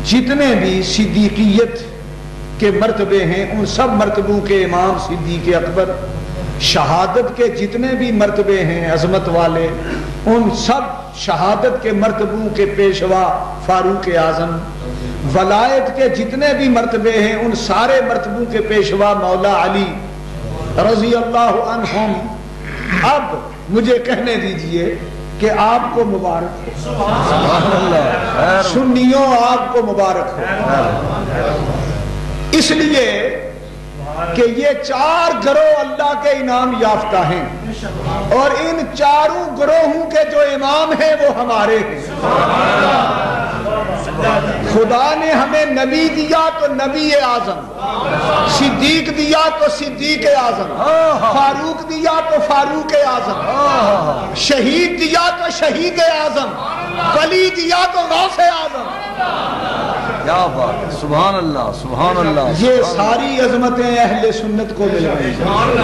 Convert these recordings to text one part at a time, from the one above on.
جتنے بھی صدیقیت کے مرتبے ہیں ان سب مرتبوں کے امام صدیق اکبر، شہادت کے جتنے بھی مرتبے ہیں عظمت والے ان سب شہادت کے مرتبوں کے پیشوا فاروق اعظم، ولایت کے جتنے بھی مرتبے ہیں ان سارے مرتبوں کے پیشوا مولا علی رضی اللہ عنہم۔ اب مجھے کہنے دیجئے کہ آپ کو مبارک ہو، سبحان اللہ، سنیوں آپ کو مبارک ہو، اس لیے کہ یہ 4 گروہ اللہ کے انعام یافتہ ہیں اور ان چاروں گروہوں کے جو امام ہیں وہ ہمارے ہیں۔ خدا نے ہمیں نبی دیا تو نبی اعظم، صدیق دیا تو صدیق اعظم، فاروق دیا تو فاروق اعظم، شہید دیا تو شہید اعظم، ولی دیا تو غوث اعظم۔ کیا بات ہے، سبحان اللہ سبحان اللہ۔ یہ ساری عظمتیں اہل سنت کو مل گئی،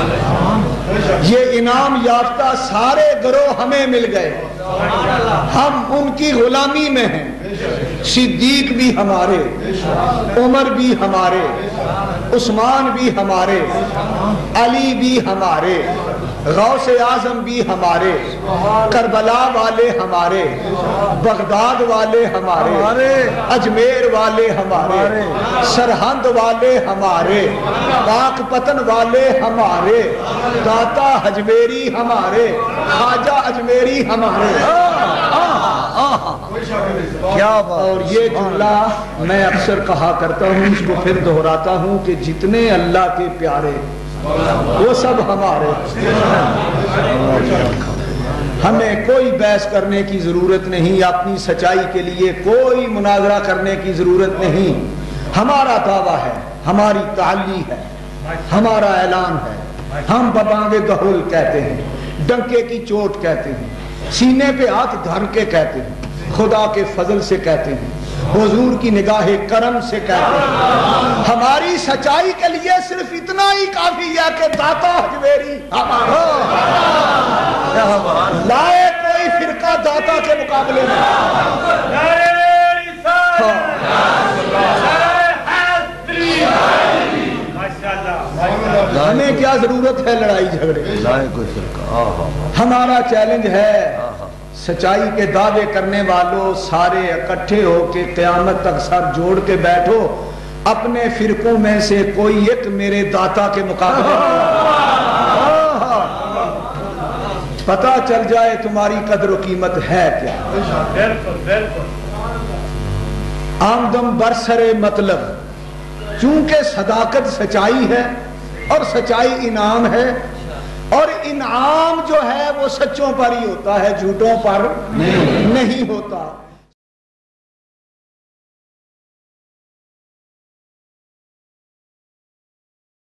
یہ انعام یافتہ سارے گروہ ہمیں مل گئے، ہم ان کی غلامی میں ہیں۔ صدیق بھی ہمارے، عمر بھی ہمارے، عثمان بھی ہمارے، علی بھی ہمارے، غوث اعظم بھی ہمارے، کربلا والے ہمارے، بغداد والے ہمارے، اجمیر والے ہمارے، سرہند والے ہمارے، پاک پتن والے ہمارے، داتا اجمیری ہمارے، خواجہ اجمیری ہمارے۔ کیا بات۔ اور یہ جملہ میں اکثر کہا کرتا ہوں، اس کو پھر دہراتا ہوں کہ جتنے اللہ کے پیارے وہ سب ہمارے۔ ہمیں کوئی بحث کرنے کی ضرورت نہیں، اپنی سچائی کے لیے کوئی مناظرہ کرنے کی ضرورت نہیں۔ ہمارا دعویٰ ہے، ہماری تعلی ہے، ہمارا اعلان ہے، ہم ببانگ دہل کہتے ہیں، ڈنکے کی چوٹ کہتے ہیں، سینے پہ ہاتھ دھر کے کہتے ہیں، خدا کے فضل سے کہتے ہیں، حضور کی نگاہ کرم سے کہتے ہیں۔ ہماری سچائی کے لیے صرف اتنا ہی کافی ہے کہ داتا اجمیری ہمارا، لائے کوئی فرقہ داتا کے مقابلے میں۔ ہمیں کیا ضرورت ہے لڑائی جھگڑے؟ ہمارا چیلنج ہے سچائی کے دعوے کرنے والوں سارے اکٹھے ہو کے قیامت تک سر جوڑ کے بیٹھو، اپنے فرقوں میں سے کوئی ایک میرے داتا کے مقابلے پتہ چل جائے تمہاری قدر و قیمت ہے کیا۔ آمدم برسر مطلب، چونکہ صداقت سچائی ہے اور سچائی انعام ہے، اور انعام جو ہے وہ سچوں پر ہی ہوتا ہے، جھوٹوں پر نہیں ہوتا۔